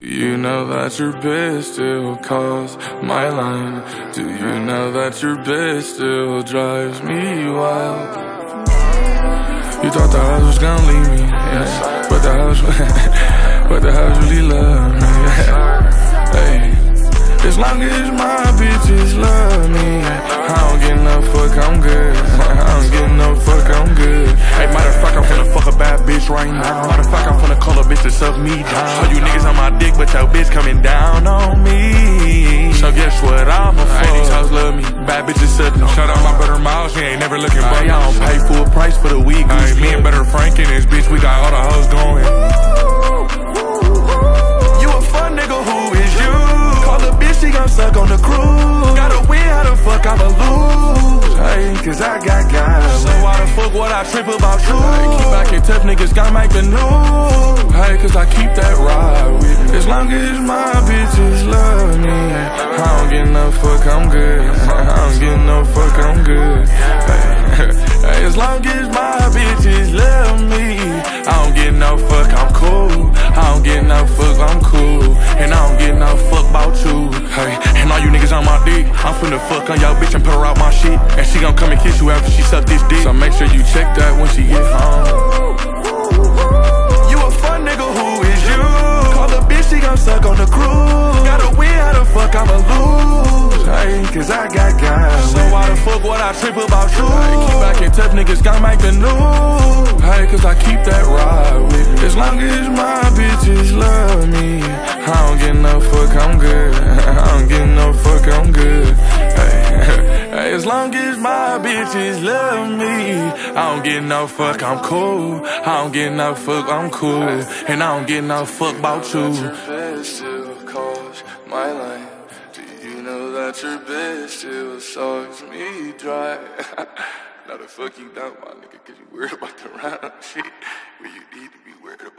You know that your bitch still calls my line. Do you know that your bitch still drives me wild? You thought the house was gonna leave me, yeah. But the house really love me, yeah. Hey, as long as my bitches love me, I don't get no fuck, I'm good. I don't get no fuck, I'm good. Hey, matter of fact, I'm finna fuck a bad bitch right now. Matter of fact, I'm finna call a bitch to suck me down. All you niggas on my dick, but your bitch coming down on me. So guess what, I'm a fuck. These hoes love me, bad bitches suck me. Shout out my brother Miles, he ain't never looking back. I don't pay full price for the weed. Me and Better Frank and this bitch, we got all the hoes going. You a fun nigga, who is you? Call a bitch, she gon' suck on the cruise. Gotta win, how the fuck I'ma lose? Hey, cause I got guys. So why the fuck would I trip about you? Hey, keep acting tough, niggas gon' make the news. Hey, cause I keep that ride with me. As long as my bitches love me, I don't get no fuck, I'm good. I don't get no fuck, I'm good. Hey, as long as my bitches love me, I don't get no fuck, I'm cool. I don't get no fuck, I'm cool. And I don't get no fuck about you. Hey, and all you niggas on my dick, I'm finna fuck on your bitch and put her out my shit. And she gon' come and kiss you after she suck this dick. So make sure you check that when she get home. You a fun nigga, who is you? Call a bitch, she gon' suck on the cruise. Gotta win, how the fuck I'ma lose? Hey, cause I got guys. So why the fuck would I trip about you? Hey, keep acting tough, niggas gon' make the news. Hey, cause I keep that ride with me. As long as my bitches love me, I don't get no fuck, I'm good. I don't get no fuck, I'm good. Hey, as long as my bitches love me, I don't get no fuck, I'm cool. I don't get no fuck, I'm cool. And I don't get no fuck about you. Your bitch still calls my line. Do you know that your bitch still sucks me dry? No, the fuck you don't, my nigga, cause you worried about the rhyme shit. Well, you need to be worried about